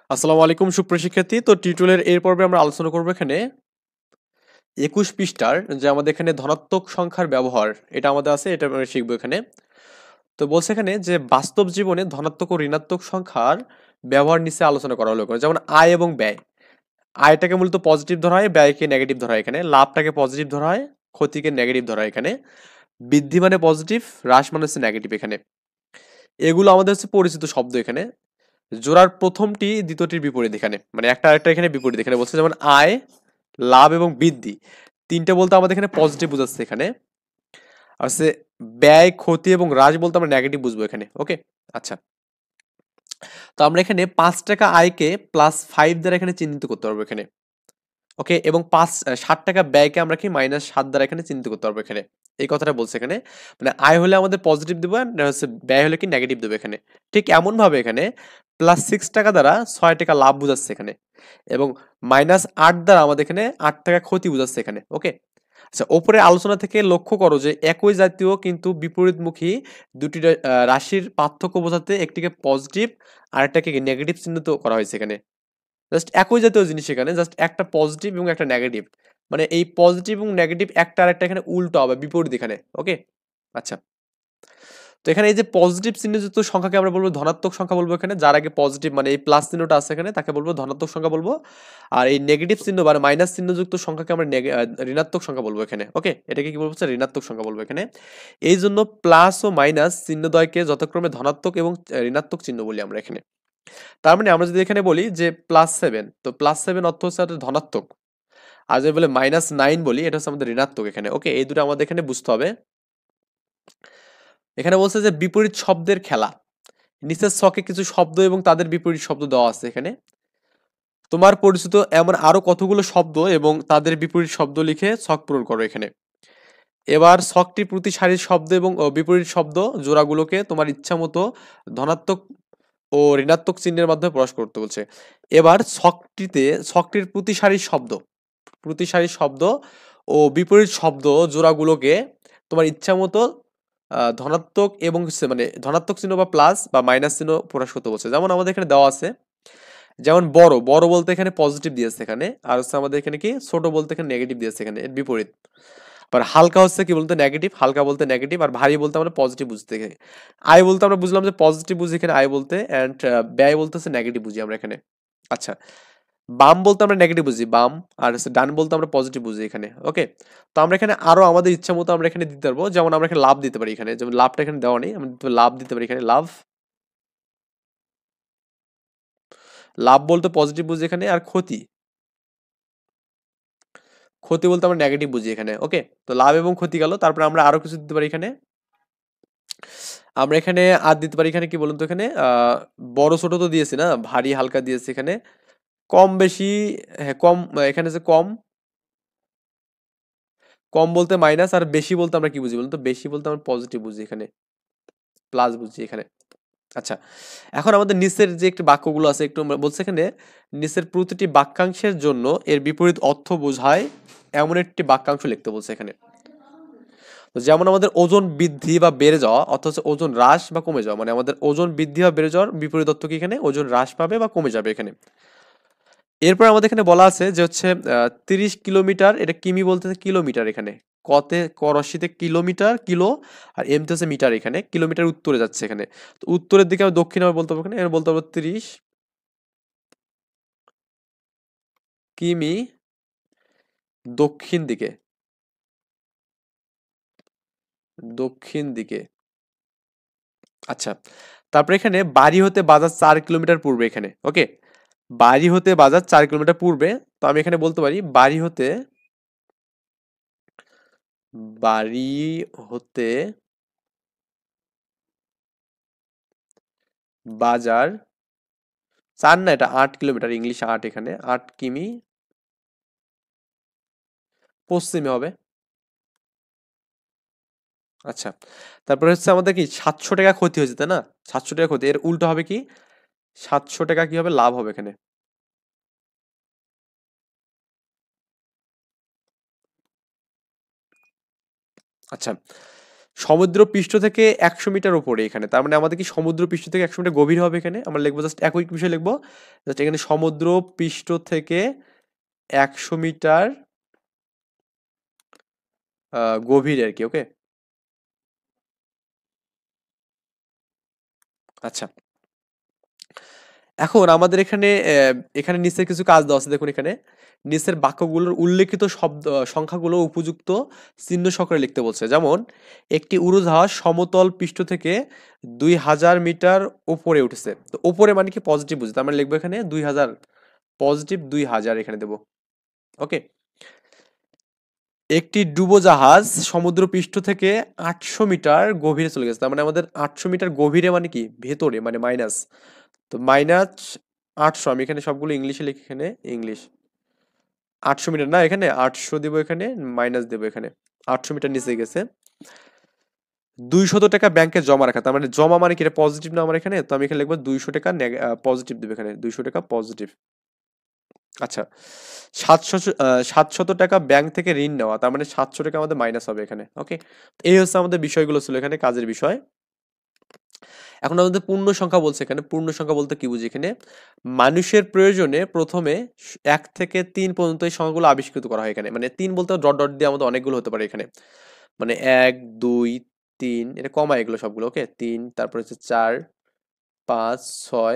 আসসালামু আলাইকুম সুপ্রিয় শিক্ষার্থী। তো টিউটোরিয়ালের এর পর্বে আমরা আলোচনা করব এখানে 21 পৃষ্ঠার যে আমাদের এখানে ধনাত্মক সংখ্যার ব্যবহার এটা আমাদের আছে, এটা আমরা শিখবো এখানে। তো বলছে এখানে যে বাস্তব জীবনে ধনাত্মক ও ঋণাত্মক সংখ্যার ব্যবহার নিচে আলোচনা করা হলো, যেমন আয় এবং ব্যয়। আয়টাকে মূলত পজিটিভ ধরা হয়, ব্যয়কে নেগেটিভ ধরা হয়। এখানে লাভটাকে পজিটিভ ধরা হয়, ক্ষতিকে নেগেটিভ ধরা হয়। এখানে বৃদ্ধি মানে পজিটিভ, হ্রাস মানে হচ্ছে নেগেটিভ। এখানে এগুলো আমাদের হচ্ছে পরিচিত শব্দ। এখানে জোড়ার প্রথমটি দ্বিতীয়টির বিপরীত। এখানে মানে একটা আরেকটা এখানে বিপরীত। এখানে বলছে যেমন আয়, লাভ এবং বৃদ্ধি, তিনটে বলতে আমাদের এখানে পজিটিভ বোঝাচ্ছে। এখানে আর হচ্ছে ব্যয়, ক্ষতি এবং হ্রাস বলতে আমরা নেগেটিভ বুঝবো এখানে। ওকে, আচ্ছা। তো আমরা এখানে 5 টাকা আয়কে +5 দ্বারা এখানে চিহ্নিত করতে পারবো এখানে। ওকে, এবং 60 টাকা ব্যয়কে আমরা কি -7 দ্বারা এখানে চিহ্নিত করতে পারবো এখানে। এই কথাটা বলছে এখানে। মানে আয় হলে আমাদের পজিটিভ দেবো, আর হচ্ছে ব্যয় হলে কি নেগেটিভ দেবো এখানে। ঠিক এমন ভাবে এখানে +6 টাকা দ্বারা 6 টাকা লাভ বোঝাচ্ছে এখানে, এবং -8 দ্বারা আমাদের এখানে 8 টাকা ক্ষতি বোঝাচ্ছে এখানে। ওকে, আচ্ছা। ওপরে আলোচনা থেকে লক্ষ্য করো যে একই জাতীয় কিন্তু বিপরীতমুখী দুটি রাশির পার্থক্য বোঝাতে একটিকে পজিটিভ আর একটাকে নেগেটিভ চিহ্নিত করা হয়েছে এখানে। জাস্ট একই জাতীয় জিনিস, এখানে জাস্ট একটা পজিটিভ এবং একটা নেগেটিভ। মানে এই পজিটিভ এবং নেগেটিভ একটা আরেকটা এখানে উল্টো হবে, বিপরীত এখানে। ওকে, আচ্ছা। তো এখানে এই যে পজিটিভ চিহ্নযুক্ত সংখ্যাকে আমরা বলবো ধনাত্মক সংখ্যা বলবো এখানে। যার আগে পজিটিভ মানে এই প্লাস চিহ্নটা আছে এখানে, তাকে বলবো ধনাত্মক সংখ্যা বলবো। আর এই নেগেটিভ চিহ্ন মানে মাইনাস চিহ্নযুক্ত সংখ্যাকে আমরা ঋণাত্মক সংখ্যা বলবো এখানে। ওকে, এটাকে কি বলবো, ঋণাত্মক সংখ্যা বলবো এখানে। এই জন্য প্লাস ও মাইনাস চিহ্নদ্বয়কে যথাক্রমে ধনাত্মক এবং ঋণাত্মক চিহ্ন বলি আমরা এখানে। তার মানে আমরা যদি এখানে বলি যে +7, তো +7 অর্থ হচ্ছে আমাদের ধনাত্মক। আর যদি বলে -9 বলি, এটা হচ্ছে আমাদের ঋণাত্মক এখানে। ওকে, এই দুটো আমাদের এখানে বুঝতে হবে। এখানে বলছে যে বিপরীত শব্দের খেলা। নিচের ছকে কিছু শব্দ এবং তাদের বিপরীত শব্দ দেওয়া আছে এখানে। তোমার পরিচিত এমন আরো কতগুলো শব্দ এবং তাদের বিপরীত শব্দ লিখে ছক পূরণ করো এখানে। এবার ছকটি প্রতি সারির শব্দ এবং বিপরীত শব্দ জোড়াগুলোকে তোমার ইচ্ছা মতো ধনাত্মক ও ঋণাত্মক চিহ্নের মাধ্যমে প্রকাশ করতে বলছে। এবার ছকটির প্রতি সারির শব্দ ও বিপরীত শব্দ জোড়াগুলোকে তোমার ইচ্ছা মতো ধনাত্মক এবং মানে ধনাত্মক চিহ্ন বা প্লাস বা মাইনাস চিহ্ন প্রকাশ করতে বলছে। যেমন আমাদের এখানে দেওয়া আছে, যেমন বড় বড় বলতে এখানে পজিটিভ দিয়েছে এখানে, আর হচ্ছে আমাদের এখানে কি ছোট বলতে এখানে নেগেটিভ দিয়েছে এখানে, এর বিপরীত। আর হালকা হচ্ছে কি বলতে নেগেটিভ, হালকা বলতে নেগেটিভ। আর ভারী বলতে আমরা পজিটিভ বুঝতে এখানে। আয় বলতে আমরা বুঝলাম যে পজিটিভ বুঝি এখানে আয় বলতে, এন্ড ব্যয় বলতে হচ্ছে নেগেটিভ বুঝি আমরা এখানে। আচ্ছা, বাম বলতে আমরা নেগেটিভ বুঝি বাম, আর হচ্ছে ডান বলতে আমরা পজিটিভ বুঝি এখানে। ওকে, তো আমরা এখানে আরো আমাদের ইচ্ছা মতো আমরা এখানে দিতে পারবো। যেমন আমরা এখানে লাভ দিতে পারি এখানে, যেমন লাভটা এখানে দেওয়া নেই, আমরা লাভ দিতে পারি এখানে। লাভ, লাভ বলতে পজিটিভ বুঝি এখানে। আর ক্ষতি, ক্ষতি বলতে আমরা নেগেটিভ বুঝি এখানে। ওকে, তো লাভ এবং ক্ষতি গেল। তারপরে আমরা আরো কিছু দিতে পারি এখানে। আমরা এখানে আর দিতে পারি এখানে কি বলুন তো, এখানে বড় ছোট তো দিয়েছি না, ভারী হালকা দিয়েছি এখানে, কম বেশি। হ্যাঁ, কম। এখানে যে কম, কম বলতে মাইনাস। আর বেশি বলতে আমরা কি বুঝি বলুন তো, বেশি বলতে আমরা পজিটিভ বুঝি এখানে, প্লাস বুঝি এখানে। আচ্ছা, এখন আমাদের নিচের যে একটি বাক্যগুলো আছে একটু বলছে এখানে, নিচের প্রতিটি বাক্যাংশের জন্য এর বিপরীত অর্থ বোঝায় এমন একটি বাক্যাংশ লিখতে বলছে এখানে। তো যেমন আমাদের ওজন বৃদ্ধি বা বেড়ে যাওয়া, অর্থাৎ ওজন হ্রাস বা কমে যাওয়া। মানে আমাদের ওজন বৃদ্ধি বা বেড়ে যাওয়ার বিপরীত অর্থ কি এখানে, ওজন হ্রাস পাবে বা কমে যাবে এখানে। এরপর আমাদের এখানে বলা আছে যে হচ্ছে 30 কিলোমিটার, এটা কিমি বলতে কিলোমিটার এখানে। কতে করশিতে কিলোমিটার, কিলো, আর এমতে হচ্ছে মিটার এখানে। কিলোমিটার উত্তরে যাচ্ছে এখানে। তো উত্তরের দিকে আমরা দক্ষিণ হবে বলতে পারবো এখানে, এখানে বলতে পারবো 30 কিমি দক্ষিণ দিকে, দক্ষিণ দিকে। আচ্ছা, তারপরে এখানে বাড়ি হতে বাজার 4 কিলোমিটার পূর্বে এখানে। ওকে, বাড়ি হতে বাজার 4 কিলোমিটার পূর্বে। তো আমি এখানে বলতে পারি বাড়ি হতে বাজার 4 না, এটা 8 কিলোমিটার, ইংলিশ 8 এখানে, 8 কিমি পশ্চিমে হবে। আচ্ছা, তারপরে হচ্ছে আমাদের কি 700 টাকা ক্ষতি হয়েছে তাই না, 700 টাকা ক্ষতি। এর উল্টো হবে কি, 700 টাকা কি হবে, লাভ হবে এখানে। আচ্ছা, সমুদ্র পৃষ্ঠ থেকে 100 মিটার উপরে এখানে, তার মানে আমাদের কি সমুদ্র পৃষ্ঠ থেকে 100 মিটার গভীর হবে এখানে, আমরা লিখবো জাস্ট একই বিষয় লিখবো, জাস্ট এখানে সমুদ্র পৃষ্ঠ থেকে 100 মিটার গভীর আর কি। ওকে, আচ্ছা। এখন আমাদের এখানে এখানে নিচের কিছু কাজ দেওয়া আছে, দেখুন এখানে নিচের বাক্যগুলোর উল্লেখিত শব্দ সংখ্যাগুলো উপযুক্ত চিহ্ন সহকারে লিখতে বলছে। যেমন একটি উড়োজাহাজ সমতল পৃষ্ঠ থেকে 2000 মিটার উপরে উঠেছে, তো উপরে মানে কি পজিটিভ বুঝতে, আমরা লিখবো এখানে 2000, পজিটিভ 2000 এখানে দেবো। ওকে, একটি ডুবোজাহাজ সমুদ্র পৃষ্ঠ থেকে 800 মিটার গভীরে চলে গেছে, তার মানে আমাদের 800 মিটার গভীরে মানে কি ভেতরে, মানে মাইনাস, তো মাইনাস 800, আমি এখানে সবগুলো ইংলিশে লিখি, এখানে ইংলিশ 800 মিটার না, এখানে 800 দেবো, এখানে মাইনাস দেবো, এখানে 800 মিটার নিচে গেছে। 200 টাকা ব্যাংকে জমা রাখা, তার মানে জমা মানে কি, এটা পজিটিভ না আমার এখানে, তো আমি এখানে লিখবো 200 টাকা পজিটিভ দেবো, এখানে 200 টাকা পজিটিভ। আচ্ছা, 700 টাকা ব্যাংক থেকে ঋণ নেওয়া, তার মানে 700 টাকা আমাদের মাইনাস হবে এখানে। ওকে, এই হচ্ছে আমাদের বিষয়গুলো ছিল এখানে কাজের বিষয়। এখন আমাদের পূর্ণ সংখ্যা বলছে, এখানে পূর্ণ সংখ্যা বলতে কি বুঝি, এখানে মানুষের প্রয়োজনে প্রথমে 1 থেকে 3 পর্যন্ত এই সংখ্যাগুলো আবিষ্কৃত করা হয় এখানে, মানে 3 বলতে ডট ডট দিয়ে আমাদের অনেকগুলো হতে পারে এখানে, মানে 1 2 3 এটা কমা এগুলো সবগুলো। ওকে, 3, তারপর হচ্ছে 4 5 6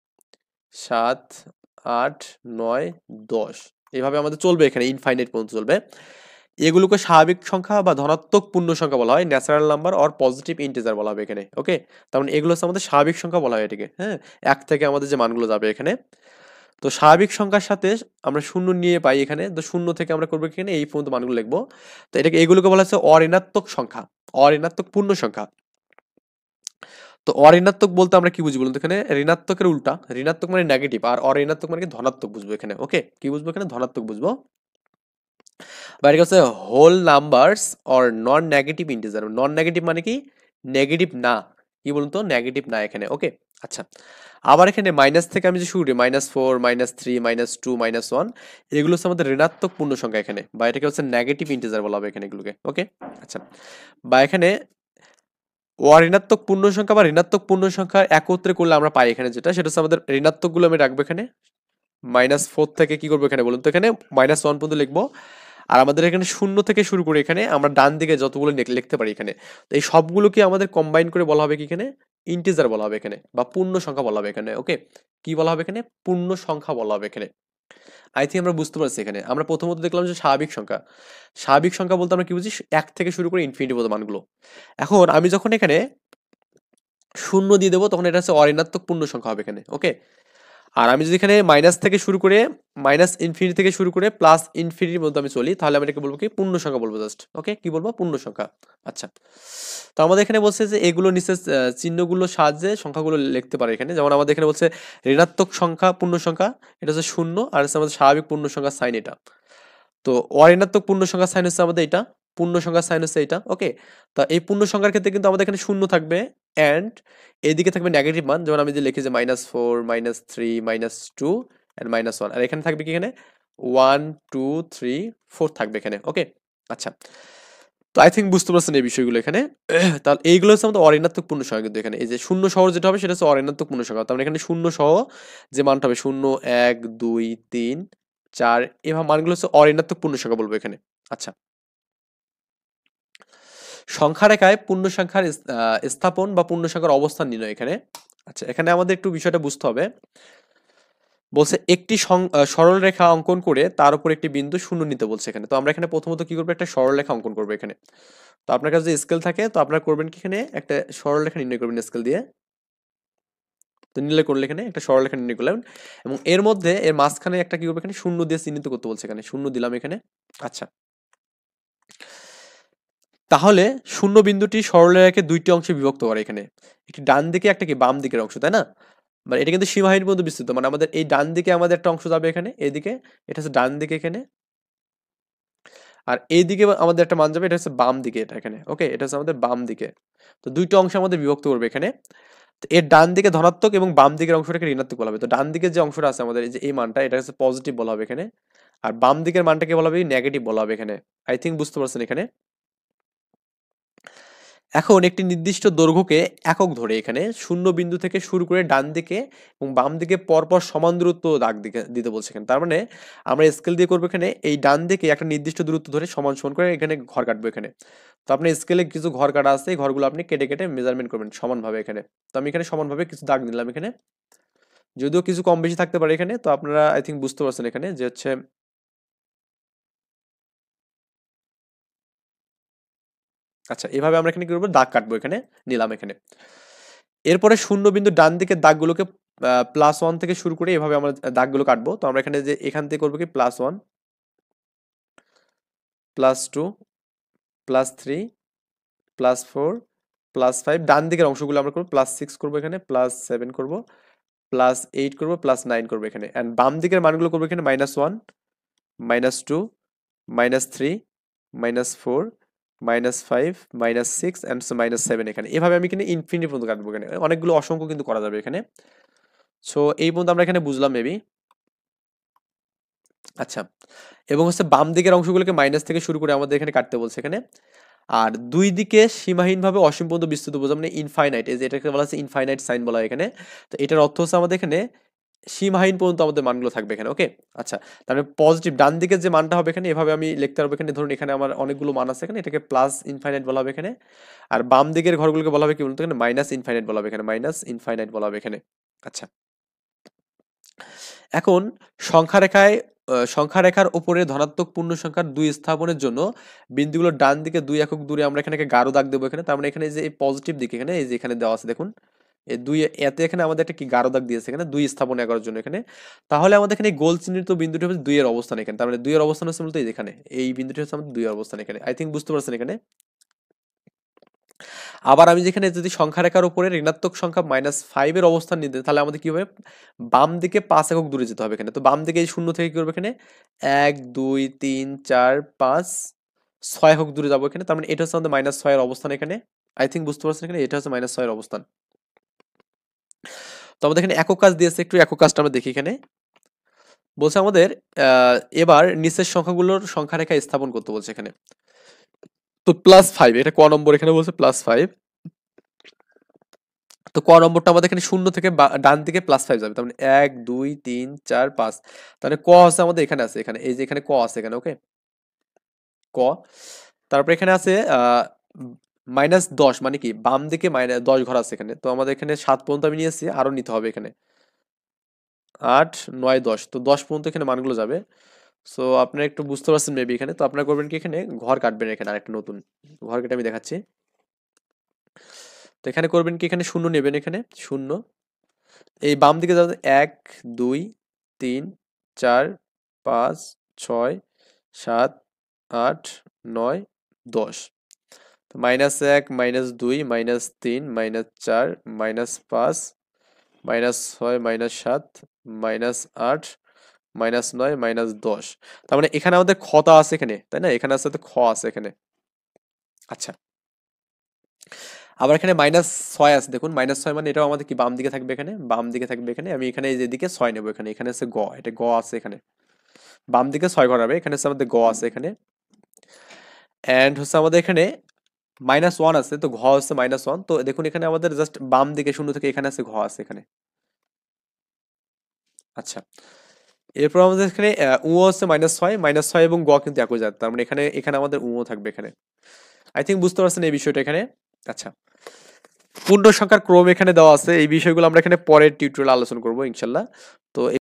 7 8 9 10, এইভাবে আমাদের চলবে এখানে, ইনফাইনাইট পর্যন্ত চলবে। এগুলোকে স্বাভাবিক সংখ্যা বা ধনাত্মক পূর্ণ সংখ্যা বলা হয়, natural number or positive integer বলা হবে এখানে। ওকে, তার মানে এগুলো হচ্ছে আমাদের স্বাভাবিক সংখ্যা বলা হয় এটাকে। হ্যাঁ, 1 থেকে আমাদের যে মানগুলো যাবে এখানে, তো স্বাভাবিক সংখ্যার সাথে আমরা শূন্য নিয়ে পাই এখানে, তো শূন্য থেকে আমরা করবো এখানে এই পর্যন্ত মানগুলো লিখবো, তো এটাকে এগুলোকে বলা হচ্ছে অঋণাত্মক সংখ্যা, অঋণাত্মক পূর্ণ সংখ্যা। তো অঋণাত্মক বলতে আমরা কি বুঝি বলুন তো, এখানে ঋণাত্মকের উল্টা, ঋণাত্মক মানে নেগেটিভ, আর অঋণাত্মক মানে কি ধনাত্মক বুঝবো এখানে। ওকে, কি বুঝবো এখানে, ধনাত্মক বুঝবো। বাইরে হচ্ছে whole numbers or non negative integer, non negative মানে কি নেগেটিভ না, কি বলুন তো নেগেটিভ না এখানে। ওকে, আচ্ছা, আবার এখানে মাইনাস থেকে আমি যে শুরু করি, -4 -3 -2 -1, এগুলো হচ্ছে আমাদের ঋণাত্মক পূর্ণ সংখ্যা এখানে, বা এটাকে হচ্ছে নেগেটিভ ইন্টিজার বলা হবে এখানে এগুলোকে। ওকে, আচ্ছা, বা এখানে অঋণাত্মক পূর্ণ সংখ্যা বা ঋণাত্মক পূর্ণ সংখ্যা একত্রে করলে আমরা পাই এখানে যেটা, সেটা হচ্ছে আমাদের ঋণাত্মক গুলো আমি রাখবো এখানে, -4 থেকে কি করবো এখানে বলুন তো, এখানে -1 পর্যন্ত লিখবো। আর আমাদের এখানে শূন্য থেকে শুরু করে এখানে আমরা ডান দিকে যতগুলো লিখতে পারি এখানে, তো এই সবগুলোকে আমাদের কম্বাইন করে বলা হবে কি এখানে, ইন্টিজার বলা হবে এখানে, বা পূর্ণ সংখ্যা বলা হবে এখানে। ওকে, কি বলা হবে এখানে, পূর্ণ সংখ্যা বলা হবে এখানে। আই থিঙ্ক আমরা বুঝতে পারছি এখানে। আমরা প্রথমত দেখলাম যে স্বাভাবিক সংখ্যা, স্বাভাবিক সংখ্যা বলতে আমরা কি বুঝি, 1 থেকে শুরু করে ইনফিনিটি পর্যন্ত মানগুলো। এখন আমি যখন এখানে শূন্য দিয়ে দেবো, তখন এটা হচ্ছে অঋণাত্মক পূর্ণ সংখ্যা হবে এখানে। ওকে, আর আমি যদি এখানে মাইনাস থেকে শুরু করে, মাইনাস ইনফিনিটি থেকে শুরু করে প্লাস ইনফিনিটির মধ্যে আমি চলি, তাহলে আমি এটাকে বলবো কি পূর্ণ সংখ্যা বলবো জাস্ট। ওকে, কি বলবো, পূর্ণ সংখ্যা। আচ্ছা, তো আমাদের এখানে বলছে যে এগুলো নিচে চিহ্নগুলোর সাহায্যে সংখ্যাগুলো লিখতে পারে এখানে, যেমন আমাদের এখানে বলছে ঋণাত্মক সংখ্যা পূর্ণ সংখ্যা, এটা হচ্ছে শূন্য, আর হচ্ছে আমাদের স্বাভাবিক পূর্ণ সংখ্যা সাইন এটা। তো অঋণাত্মক পূর্ণ সংখ্যার সাইন হচ্ছে আমাদের এটা, পূর্ণ সংখ্যার সাইন হচ্ছে এটা। ওকে, তো এই পূর্ণ সংখ্যার ক্ষেত্রে কিন্তু আমাদের এখানে শূন্য থাকবে, অ্যান্ড এইদিকে থাকবে নেগেটিভ মান, যেমন আমি যে লিখি যে -4 -3 -2 অ্যান্ড -1, আর এখানে থাকবে কি, এখানে 1 2 3 4 থাকবে এখানে। ওকে, আচ্ছা, তো আই থিঙ্ক বুঝতে পারছেন এই বিষয়গুলো এখানে। তাহলে এইগুলো হচ্ছে আমাদের অঋণাত্মক পূর্ণ সংখ্যা, কিন্তু এখানে এই যে শূন্য সহ যেটা হবে সেটা হচ্ছে অঋণাত্মক পূর্ণ সংখ্যা, তার মানে এখানে শূন্য সহ যে মানটা হবে 0 1 2 3 4, এভাবে মানগুলো হচ্ছে অঋণাত্মক পূর্ণ সংখ্যা বলবো এখানে। আচ্ছা, সংখ্যা রেখায় পূর্ণ সংখ্যার স্থাপন বা পূর্ণ সংখ্যার অবস্থান নির্ণয় এখানে। আচ্ছা, এখানে আমাদের একটু বিষয়টা বুঝতে হবে। বলছে একটি সরল রেখা অঙ্কন করে তার উপর একটি বিন্দু শূন্য নিতে বলছে এখানে। তো আমরা এখানে প্রথমত কি করবো, একটা সরল রেখা অঙ্কন করবো এখানে। তো আপনার কাছে যে স্কেল থাকে, তো আপনারা করবেন কি, এখানে একটা সরল রেখা নির্ণয় করবেন স্কেল দিয়ে। তো নির্ণয় করলে এখানে একটা সরল রেখা নির্ণয় করলাম, এবং এর মধ্যে এর মাঝখানে একটা কি করবো, এখানে শূন্য দিয়ে চিহ্নিত করতে বলছে এখানে, শূন্য দিলাম এখানে। আচ্ছা, তাহলে শূন্য বিন্দুটি সরলরেখাকে দুইটি অংশে বিভক্ত করে এখানে, একটি ডান দিকে একটা কি বাম দিকের অংশ, তাই না? মানে এটা কিন্তু সীমাহীন পর্যন্ত বিস্তৃত, মানে আমাদের এই ডান দিকে আমাদের একটা অংশ যাবে এখানে, এদিকে এটা হচ্ছে ডান দিকে এখানে, আর এইদিকে আমাদের একটা মান যাবে, এটা হচ্ছে বাম দিকে, এটা এখানে। ওকে, এটা হচ্ছে আমাদের বাম দিকে। তো দুইটা অংশে আমাদের বিভক্ত করবে এখানে। তো এর ডান দিকে ধনাত্মক এবং বাম দিকের অংশটাকে ঋণাত্মক বলা হবে। তো ডান দিকে যে অংশটা আছে আমাদের, এই যে এই মানটা, এটা হচ্ছে পজিটিভ বলা হবে এখানে, আর বাম দিকের মানটাকে বলা হবে নেগেটিভ বলা হবে এখানে। আই থিঙ্ক বুঝতে পারছেন এখানে। এখন একটি নির্দিষ্ট দৈর্ঘ্যকে একক ধরে এখানে শূন্য বিন্দু থেকে শুরু করে ডান দিকে এবং বাম দিকে পরপর সমান দূরত্ব দাগ দিকে দিতে বলছে এখানে। তার মানে আমরা স্কেল দিয়ে করবো এখানে এই ডান দিকে একটা নির্দিষ্ট দূরত্ব ধরে সমান সমান করে এখানে ঘর কাটবো এখানে। তো আপনি স্কেলে কিছু ঘর কাটা আছে, এই ঘরগুলো আপনি কেটে কেটে মেজারমেন্ট করবেন সমানভাবে এখানে। তো আমি এখানে সমানভাবে কিছু দাগ নিলাম এখানে, যদিও কিছু কম বেশি থাকতে পারে এখানে। তো আপনারা আই থিঙ্ক বুঝতে পারছেন এখানে যে হচ্ছে, আচ্ছা এভাবে আমরা এখানে কি করবো, দাগ কাটবো এখানে, নিলাম এখানে। এরপরে শূন্য বিন্দু ডান দিকের দাগগুলোকে +1 থেকে শুরু করে এভাবে আমরা দাগগুলো কাটবো। তো আমরা এখানে যে এখান থেকে করবো কি +1 +2 +3 +4 +5, ডান দিকের অংশগুলো আমরা করবো +6 করবো এখানে, +7 করবো, +8 করবো, +9 করবো এখানে। অ্যান্ড বাম দিকের মানগুলো করবো এখানে -1 -2 -3 -4 -5 -6 অ্যান্ড -7 এখানে। এভাবে আমি এখানে ইনফিনিটি পর্যন্ত কাটবো এখানে, অনেকগুলো অসংখ্য কিন্তু করা যাবে এখানে। সো এই পর্যন্ত আমরা এখানে বুঝলাম মেবি। আচ্ছা, এবং হচ্ছে বাম দিকের অংশগুলোকে মাইনাস থেকে শুরু করে আমাদের এখানে কাটতে বলছে এখানে। আর দুই দিকে সীমাহীনভাবে অসীম পর্যন্ত বিস্তৃত বোঝা, মানে ইনফাইনাইট, এই যে এটাকে বলা হচ্ছে ইনফাইনাইট সাইন বলা হয় এখানে। তো এটার অর্থ হচ্ছে আমাদের এখানে সীমাহীন পর্যন্ত আমাদের মানগুলো থাকবে এখানে। ওকে, আচ্ছা, তাহলে পজিটিভ ডান দিকের যে মানটা হবে এখানে এভাবে আমি লিখতে পারবো এখানে। ধরুন এখানে আমার অনেকগুলো মান আছে এখানে, এটাকে প্লাস ইনফাইনাইট বলা হবে এখানে। আর বাম দিকের ঘরগুলোকে বলা হবে কি বলতো এখানে, মাইনাস ইনফাইনাইট বলা হবে এখানে, মাইনাস ইনফাইনাইট বলা হবে এখানে। আচ্ছা, এখন সংখ্যা রেখায় সংখ্যা রেখার উপরে ধনাত্মক পূর্ণ সংখ্যার 2 স্থাপনের জন্য বিন্দুগুলো ডান দিকে 2 একক দূরে আমরা এখানে গাঢ় দাগ দেবো এখানে। তার মানে এখানে যে এই পজিটিভ দিকে এখানে এই যে এখানে দেওয়া আছে দেখুন, এই 2 এতে এখানে আমাদের একটা কি গাঢ় দাগ দিয়েছে এখানে 2 স্থাপন করার জন্য এখানে। তাহলে আমাদের এখানে গোল চিহ্নিত বিন্দুটি হচ্ছে 2 এর অবস্থান এখানে। তার মানে 2 এর অবস্থান হচ্ছে মূলত এই যেখানে, এই বিন্দুটি হচ্ছে আমাদের 2 এর অবস্থান এখানে। আই থিঙ্ক বুঝতে পারছেন এখানে। আবার আমি যেখানে যদি সংখ্যা রেখার উপরে ঋণাত্মক সংখ্যা -5 এর অবস্থান নিতে, তাহলে আমাদের কি হবে, বাম দিকে 5 একক দূরে যেতে হবে এখানে। তো বাম দিকে এই শূন্য থেকে কি করবে এখানে, 1 2 3 4 5 6 একক দূরে যাবো এখানে। তার মানে এটা হচ্ছে আমাদের -6 এর অবস্থান এখানে। আই থিঙ্ক বুঝতে পারছেন এখানে, এটা হচ্ছে -6 এর অবস্থান। তো আমাদের এখানে একক কাজ দিয়েছে, একটু একক কাজটা আমরা দেখি এখানে। বলছে আমাদের এবার নিচের সংখ্যাগুলোর সংখ্যা রেখা স্থাপন করতে বলছে এখানে। তো +5, এটা ক নম্বর এখানে বলছে +5। তো ক নম্বরটা আমাদের এখানে শূন্য থেকে ডান দিকে +5 যাবে। তার মানে 1 2 3 4 5। তাহলে ক আছে আমাদের এখানে আছে এখানে, এই যে এখানে ক আছে এখানে। ওকে, ক। তারপর এখানে আছে -10, মানে কি বাম দিকে -10 ঘর আছে এখানে। তো আমাদের এখানে 7 পর্যন্ত আমি নিয়েছি, আরো নিতে হবে এখানে, 8 9 10। তো 10 পর্যন্ত এখানে মানগুলো যাবে। সো আপনারা একটু বুঝতে পারছেন মেবি এখানে। তো আপনারা করবেন কি, এখানে ঘর কাটবেন এখানে, আরেকটা নতুন ঘর কেটে আমি দেখাচ্ছি। তো এখানে করবেন কি, এখানে শূন্য নেবেন এখানে, শূন্য। এই বাম দিকে যাবেন 1 2 3 4 5 6 7 8 9 10। তো -1 -2 -3 -4 -5 -6 -7 -8 -9 -10। তার মানে এখানে আমাদের খতা আছে এখানে, তাই না, এখানে আছে তো খ আছে এখানে। আচ্ছা, আবার এখানে -6 আছে দেখুন, -6 মানে এটাও আমাদের কি বাম দিকে থাকবে এখানে, বাম দিকে থাকবে এখানে। আমি এখানে এই যেদিকে 6 নেবো এখানে, এখানে আছে গ, এটা গ আছে এখানে, বাম দিকে 6 ঘর হবে এখানে, হচ্ছে আমাদের গ আছে এখানে। এন্ড হচ্ছে আমাদের এখানে -1 আছে, তো ঘ হচ্ছে -1। তো দেখুন এখানে আমাদের জাস্ট বাম দিকে শূন্য থেকে এখানে আছে ঘ আছে এখানে। আচ্ছা, এরপর আমাদের এখানে উ হচ্ছে -6, -6 এবং গ কিন্তু একই জাত। তার মানে এখানে এখানে আমাদের উ থাকবে এখানে। আই থিঙ্ক বুঝতে পারছেন এই বিষয়টা এখানে। আচ্ছা, পূর্ণ সংখ্যার ক্রম এখানে দেওয়া আছে, এই বিষয়গুলো আমরা এখানে পরের টিউটোরিয়ালে আলোচনা করবো ইনশাল্লাহ। তো